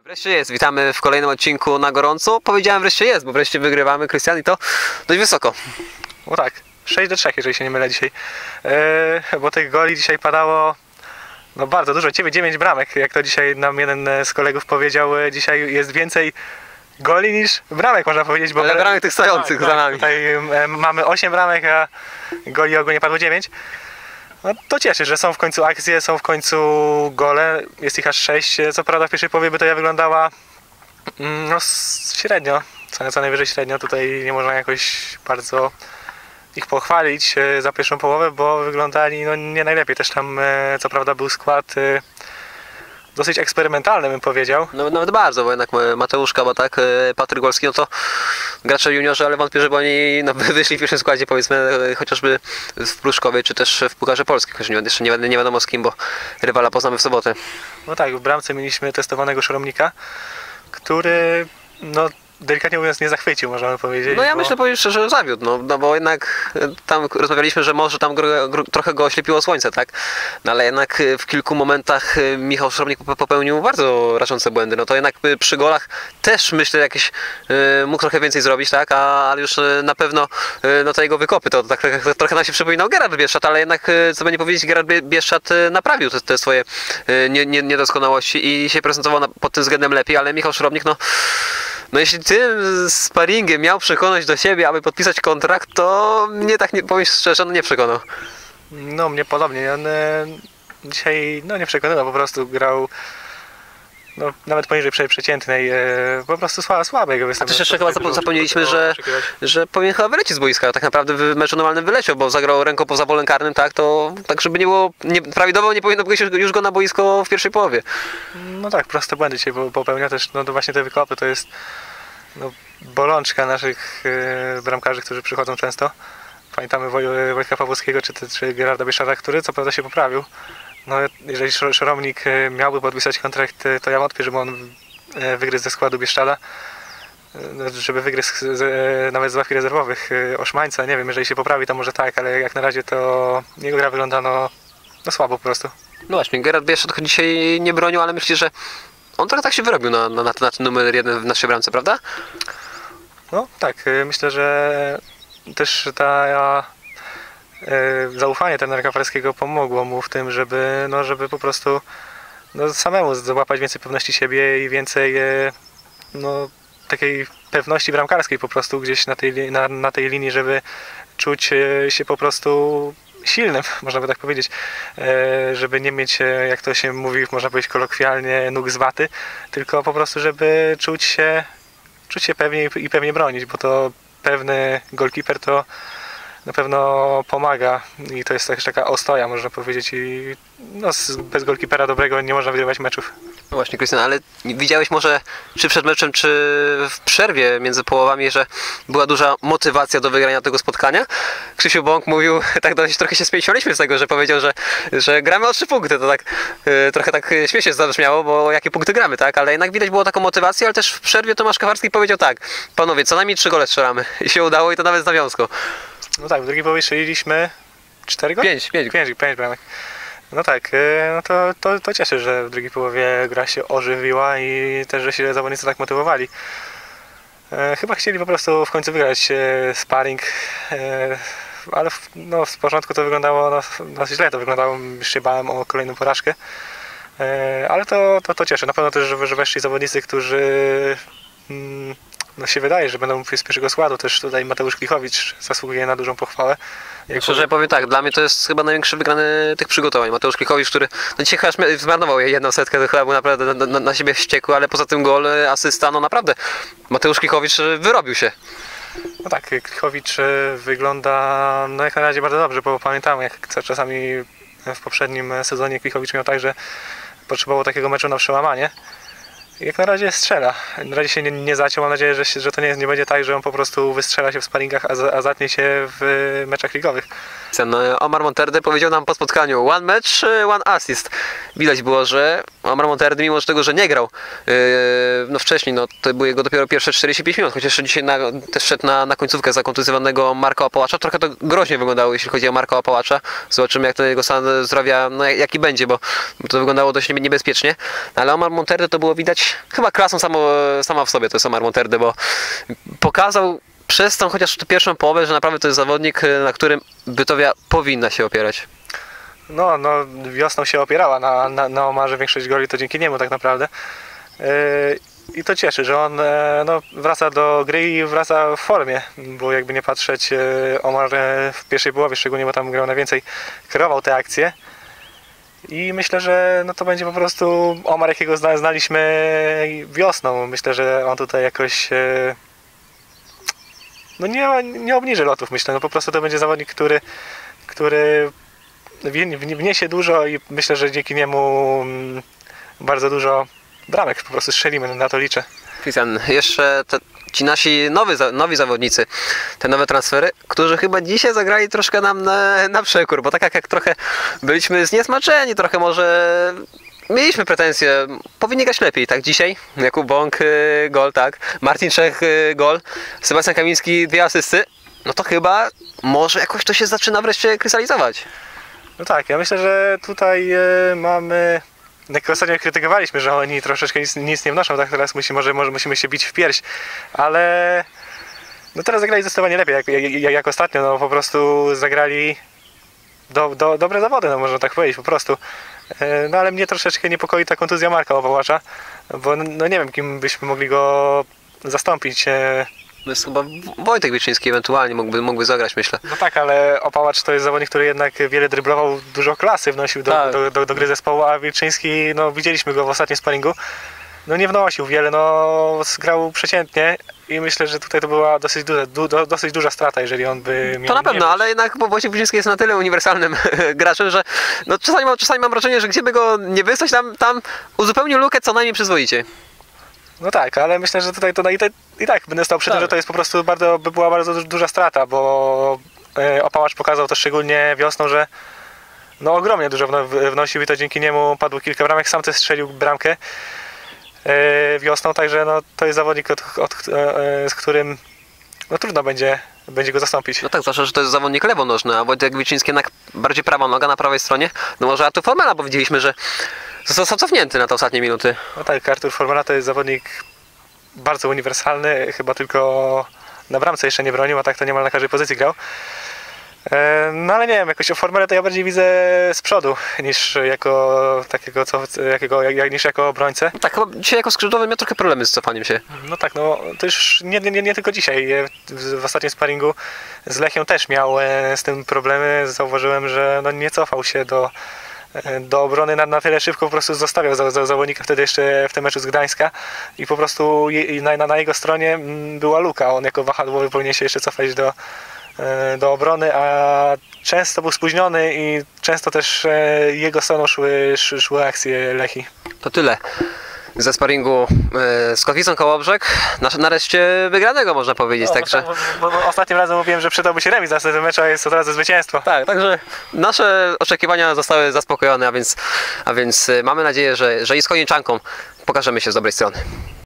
Wreszcie jest, witamy w kolejnym odcinku na gorąco. Powiedziałem wreszcie jest, bo wreszcie wygrywamy, Krystian, i to dość wysoko. No tak, 6-3, jeżeli się nie mylę dzisiaj. Bo tych goli dzisiaj padało no bardzo dużo, 9 bramek, jak to dzisiaj nam jeden z kolegów powiedział. Dzisiaj jest więcej goli niż bramek, można powiedzieć. Bo Ale bramek tych stojących za nami. Tutaj mamy 8 bramek, a goli ogólnie padło 9. No to cieszy, że są w końcu akcje, są w końcu gole, jest ich aż 6. Co prawda w pierwszej połowie by to ja wyglądała no średnio, co najwyżej średnio. Tutaj nie można jakoś bardzo ich pochwalić za pierwszą połowę, bo wyglądali no nie najlepiej. Też tam co prawda był skład dosyć eksperymentalny, bym powiedział. No nawet bardzo, bo jednak Mateusz Kaba, tak, Patryk Golski, no to gracze juniorzy, ale wątpię, żeby oni wyszli w pierwszym składzie, powiedzmy, chociażby w Pruszkowie, czy też w Pucharze Polskim, chociaż jeszcze nie wiadomo z kim, bo rywala poznamy w sobotę. No tak, w bramce mieliśmy testowanego Szoromnika, który no delikatnie mówiąc nie zachwycił, można powiedzieć. No ja myślę, powiem szczerze, że zawiódł, no bo jednak tam rozmawialiśmy, że może tam trochę go oślepiło słońce, tak? No ale jednak w kilku momentach Michał Szoromnik popełnił bardzo rażące błędy. No to jednak przy golach też myślę jakieś mógł trochę więcej zrobić, tak? Ale już na pewno no te jego wykopy to tak trochę nam się przypominał Gerard Bieszczad, ale jednak co by nie powiedzieć, Gerard Bieszczad naprawił te swoje niedoskonałości i się prezentował pod tym względem lepiej, ale Michał Szoromnik, no jeśli tym sparingiem miał przekonać do siebie, aby podpisać kontrakt, to mnie tak, powiem szczerze, no nie przekonał. No mnie podobnie, on dzisiaj no nie przekonywał, po prostu grał no, nawet poniżej przeciętnej, po prostu słabego występu. A też jeszcze chyba zapomnieliśmy, że powinien chyba wylecieć z boiska. Tak naprawdę w meczu normalnym wyleciał, bo zagrał ręką poza polem karnym, tak, to tak żeby nie było, prawidłowo nie powinno być już go na boisko w pierwszej połowie. No tak, proste błędy dzisiaj popełnia też, no to właśnie te wykopy to jest no, bolączka naszych bramkarzy, którzy przychodzą często. Pamiętamy Wojtka Pawłowskiego czy Gerarda Bieszczada, który co prawda się poprawił. No, jeżeli Szoromnik miałby podpisać kontrakt, to ja wątpię, żeby on wygryzł ze składu Bieszczada, żeby wygryzł nawet z ławki rezerwowych Oszmańca. Nie wiem, jeżeli się poprawi, to może tak, ale jak na razie to jego gra wygląda no słabo po prostu. No właśnie, Gerard Bieszczad dzisiaj nie bronił, ale myślę, że on trochę tak się wyrobił na ten numer 1 w naszej bramce, prawda? No tak, myślę, że też zaufanie trenera Kafarskiego pomogło mu w tym, żeby po prostu samemu złapać więcej pewności siebie i więcej takiej pewności bramkarskiej po prostu gdzieś na tej linii, żeby czuć się po prostu silnym, można by tak powiedzieć, żeby nie mieć, jak to się mówi, można powiedzieć kolokwialnie, nóg z waty, tylko po prostu, żeby czuć się pewnie i pewnie bronić, bo to pewny goalkeeper to na pewno pomaga i to jest też taka ostoja, można powiedzieć, i no, bez goalkeepera dobrego nie można wygrywać meczów. No właśnie, Krystian, ale widziałeś może czy przed meczem, czy w przerwie między połowami, że była duża motywacja do wygrania tego spotkania? Krzysiu Bąk mówił, tak dość trochę się śmialiśmy z tego, że powiedział, że gramy o 3 punkty, to tak trochę tak śmiesznie zabrzmiało, bo jakie punkty gramy, tak? Ale jednak widać było taką motywację, ale też w przerwie Tomasz Kafarski powiedział tak: panowie, co najmniej 3 gole strzelamy. I się udało, i to nawet z nawiązką. No tak, w drugiej połowie strzeliliśmy 4 gole? 5 bramek. No tak, no to cieszy, że w drugiej połowie gra się ożywiła i też, że się zawodnicy tak motywowali. Chyba chcieli po prostu w końcu wygrać sparring, ale w początku to wyglądało źle, to wyglądało, już się bałem o kolejną porażkę. Ale to cieszy, na pewno też, że weszli zawodnicy, którzy no się wydaje, że będą z pierwszego składu. Też tutaj Mateusz Klichowicz zasługuje na dużą pochwałę. Szczerze powiem tak, dla mnie to jest chyba największy wygrany tych przygotowań. Mateusz Klichowicz, który no dzisiaj chyba zmarnował jedną setkę, to chyba był naprawdę na siebie wściekły, ale poza tym gol, asysta, no naprawdę Mateusz Klichowicz wyrobił się. No tak, Klichowicz wygląda no jak na razie bardzo dobrze, bo pamiętam, jak czasami w poprzednim sezonie Klichowicz miał tak, że potrzebował takiego meczu na przełamanie. Jak na razie strzela. Na razie się nie zaciął. Mam nadzieję, że to nie będzie tak, że on po prostu wystrzela się w sparingach, a zatnie się w meczach ligowych. Omar Monterde powiedział nam po spotkaniu: one match, one assist. Widać było, że Omar Monterde, mimo tego, że nie grał wcześniej, to były jego dopiero pierwsze 45 minut, chociaż jeszcze dzisiaj też szedł na końcówkę zakontuzjowanego Marka Opałacza. Trochę to groźnie wyglądało, jeśli chodzi o Marka Opałacza. Zobaczymy, jak to jego stan zdrowia, jaki będzie, bo to wyglądało dość niebezpiecznie. Ale Omar Monterde to było widać, jakaś chyba klasą sama w sobie to jest Omar Monterde, bo pokazał przez tą chociaż tę pierwszą połowę, że naprawdę to jest zawodnik, na którym Bytowia powinna się opierać. No, wiosną się opierała na Omarze, większość goli to dzięki niemu tak naprawdę. I to cieszy, że on wraca do gry i wraca w formie, bo jakby nie patrzeć, Omar w pierwszej połowie, szczególnie bo tam grał najwięcej, kierował te akcje. I myślę, że to będzie po prostu Omar, jakiego znaliśmy wiosną. Myślę, że on tutaj jakoś nie obniży lotów, myślę. Po prostu to będzie zawodnik, który wniesie dużo i myślę, że dzięki niemu bardzo bramek po prostu strzelimy, na to liczę. Christian, jeszcze ci nasi nowi zawodnicy, te nowe transfery, którzy chyba dzisiaj zagrali troszkę nam na przekór, bo tak jak trochę byliśmy zniesmaczeni, trochę może mieliśmy pretensje, powinni grać lepiej, tak dzisiaj? Jakub Bąk, gol, tak, Marcin Czech, gol, Sebastian Kamiński, 2 asysty, no to chyba może jakoś to się zaczyna wreszcie krystalizować. No tak, ja myślę, że tutaj mamy... Jak ostatnio krytykowaliśmy, że oni troszeczkę nic nie wnoszą, tak teraz może musimy się bić w pierś, ale teraz zagrali zdecydowanie lepiej jak ostatnio, po prostu zagrali dobre zawody, można tak powiedzieć po prostu. Ale mnie troszeczkę niepokoi ta kontuzja Marka Opałacza, bo nie wiem, kim byśmy mogli go zastąpić. To jest chyba Wojtek Wieczyński ewentualnie mógłby zagrać, myślę. No tak, ale Opałacz to jest zawodnik, który jednak wiele dryblował, dużo klasy wnosił do gry zespołu, a Wieczyński, widzieliśmy go w ostatnim sparingu, nie wnosił wiele, grał przeciętnie i myślę, że tutaj to była dosyć duża strata, jeżeli on by miał... To na pewno, ale jednak Wojciech Wieczyński jest na tyle uniwersalnym graczem, że czasami mam wrażenie, że gdzieby go nie wysłać, tam uzupełnił lukę co najmniej przyzwoicie. No tak, ale myślę, że tutaj i tak będę stał przy tym, że to jest po prostu była bardzo duża strata, bo Opałacz pokazał to szczególnie wiosną, że ogromnie dużo wnosił i to dzięki niemu padło kilka bramek, sam też strzelił bramkę wiosną, także to jest zawodnik, z którym trudno będzie go zastąpić. No tak, zwłaszcza, że to jest zawodnik lewonożny, a Wojtek Wieczyński jednak bardziej prawa noga na prawej stronie. Może Artur Formela, bo widzieliśmy, że został cofnięty na te ostatnie minuty. No tak, Artur Formela to jest zawodnik bardzo uniwersalny, chyba tylko na bramce jeszcze nie bronił, a tak to niemal na każdej pozycji grał. Ale nie wiem, jakoś o Formelę to ja bardziej widzę z przodu niż niż jako obrońcę. Tak, chyba dzisiaj jako skrzydłowy miał trochę problemy z cofaniem się. No tak, to już nie tylko dzisiaj. W ostatnim sparingu z Lechią też miał z tym problemy. Zauważyłem, że nie cofał się do obrony na tyle szybko, po prostu zostawiał zawodnika wtedy jeszcze w tym meczu z Gdańska i po prostu na jego stronie była luka. On jako wahadłowy powinien się jeszcze cofać do obrony, a często był spóźniony i często też jego stroną szły akcje Lechii. To tyle ze sparingu z Kotwicą Kołobrzeg. Nareszcie wygranego, można powiedzieć. Także... bo ostatnim razem mówiłem, że przydałby się remis, a ten mecz jest od razu zwycięstwo. Tak, także nasze oczekiwania zostały zaspokojone, a więc mamy nadzieję, że i z Konieczanką pokażemy się z dobrej strony.